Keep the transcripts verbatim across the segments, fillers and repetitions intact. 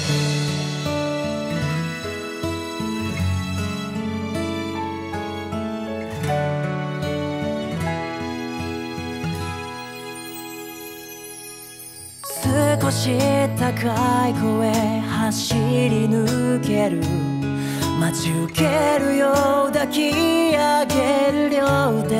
少し高い声走り抜ける、待ち受けるよう抱き上げる両手、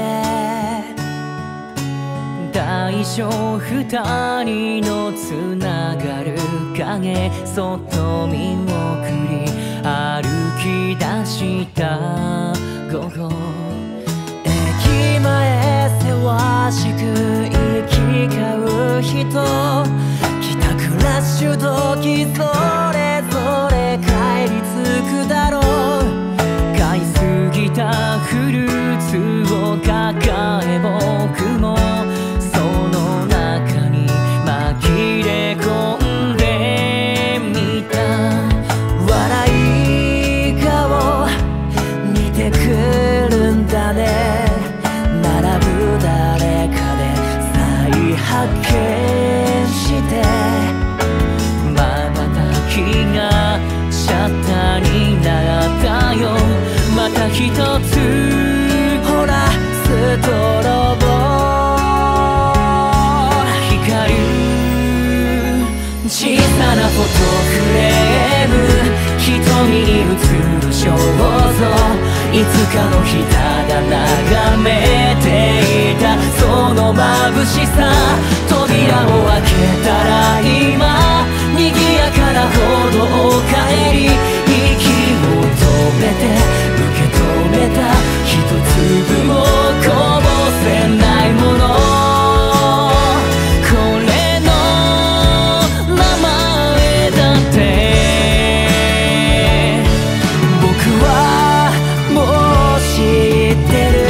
大小二人のつながる影、そっと見送り歩き出した午後、駅前せわしく行き交う人、ラッシュ時それぞれ帰り着くだろう、買いすぎたフルーツを抱え僕もその中に紛れ込んでみた、笑い顔見てくるんだね、並ぶ誰かで再発見して気がシャッターになったよ、また一つほらストロボ光る小さなフォトフレーム、瞳に映る肖像、いつかの日ただ眺めていたその眩しさ、扉を開けたら今賑やかなほどおかえり、息を止めて受け止めた一粒もこぼせないもの、これの名前だって僕はもう知ってる、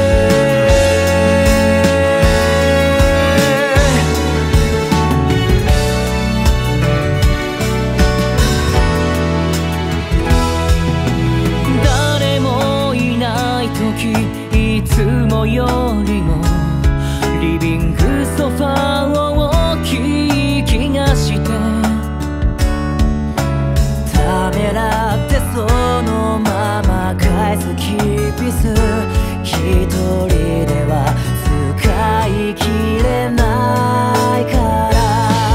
いつもよりもリビングソファーを大きい気がして、ためらってそのまま返すキーピス、一人では使い切れないから、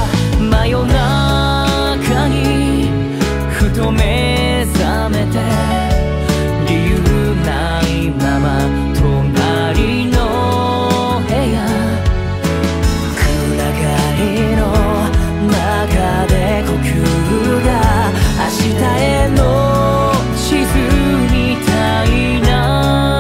真夜中にふと目覚めて理由ないまま隣の部屋、暗がりの中で呼吸が明日への地図みたいな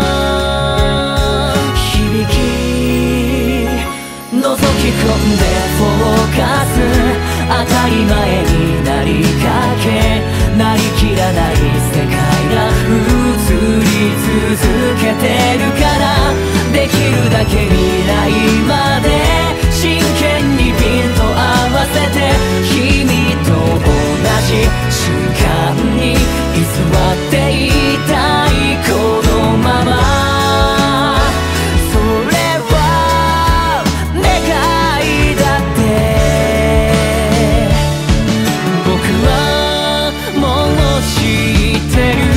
響き、覗き込んでフォーカス、当たり前になりかけなりきらない世界が映り続けてるから、できるだけ未来まで真剣にピント合わせて、君と同じ瞬間に居座っていたいこのまま、それは願いだって僕はもう知ってる、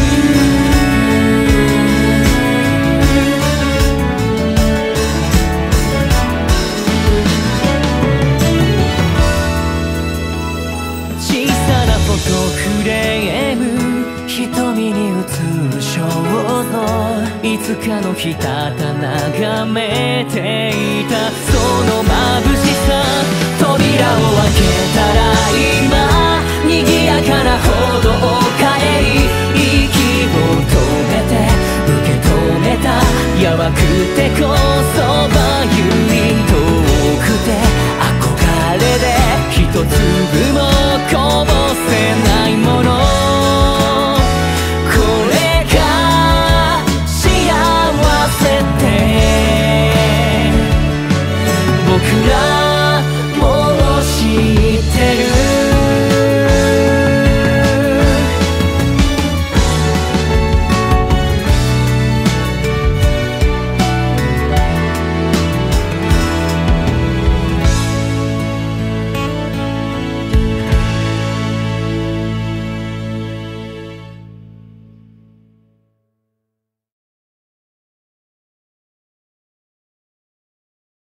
小さなフォトフレーム、瞳に映る肖像、いつかの日ただ眺めていたその眩しさ、扉を開けたら今賑やかなほどおかえり、息を止めて受け止めた、やばくてこ